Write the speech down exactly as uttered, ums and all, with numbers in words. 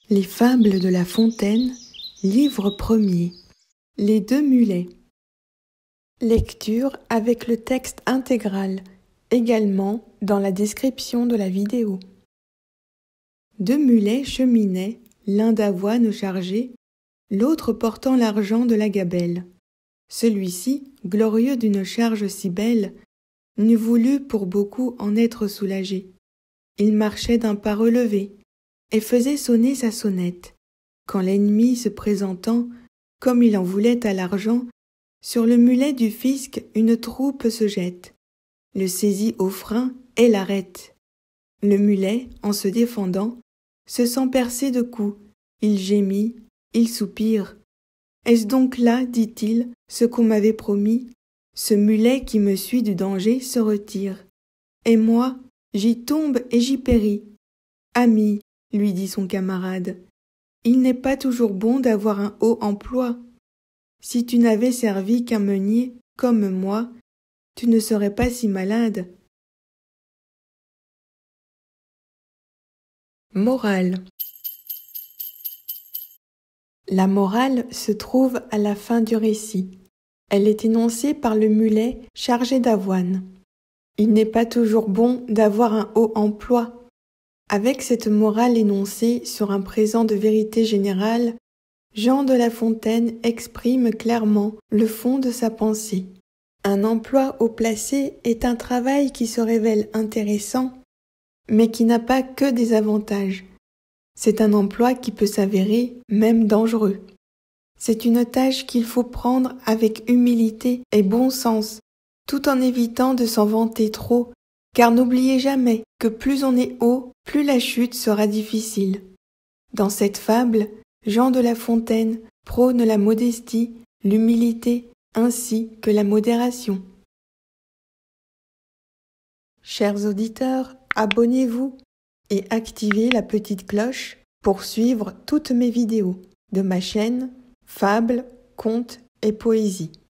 Les fables de La Fontaine, livre premier. Les deux mulets. Lecture avec le texte intégral, également dans la description de la vidéo. Deux mulets cheminaient, l'un d'avoine chargé, l'autre portant l'argent de la gabelle. Celui-ci, glorieux d'une charge si belle, n'eût voulu pour beaucoup en être soulagé. Il marchait d'un pas relevé, et faisait sonner sa sonnette, quand l'ennemi se présentant, comme il en voulait à l'argent, sur le mulet du fisc une troupe se jette, le saisit au frein et l'arrête. Le mulet, en se défendant, se sent percer de coups, il gémit, il soupire. Est-ce donc là, dit-il, ce qu'on m'avait promis? Ce mulet qui me suit du danger se retire. Et moi, j'y tombe et j'y péris. Ami, lui dit son camarade, il n'est pas toujours bon d'avoir un haut emploi. Si tu n'avais servi qu'un meunier, comme moi, tu ne serais pas si malade. Morale. La morale se trouve à la fin du récit. Elle est énoncée par le mulet chargé d'avoine. Il n'est pas toujours bon d'avoir un haut emploi. Avec cette morale énoncée sur un présent de vérité générale, Jean de La Fontaine exprime clairement le fond de sa pensée. Un emploi haut placé est un travail qui se révèle intéressant, mais qui n'a pas que des avantages. C'est un emploi qui peut s'avérer même dangereux. C'est une tâche qu'il faut prendre avec humilité et bon sens, tout en évitant de s'en vanter trop, car n'oubliez jamais que plus on est haut, plus la chute sera difficile. Dans cette fable, Jean de La Fontaine prône la modestie, l'humilité, ainsi que la modération. Chers auditeurs, abonnez-vous et activez la petite cloche pour suivre toutes mes vidéos de ma chaîne Fables, Contes et Poésie.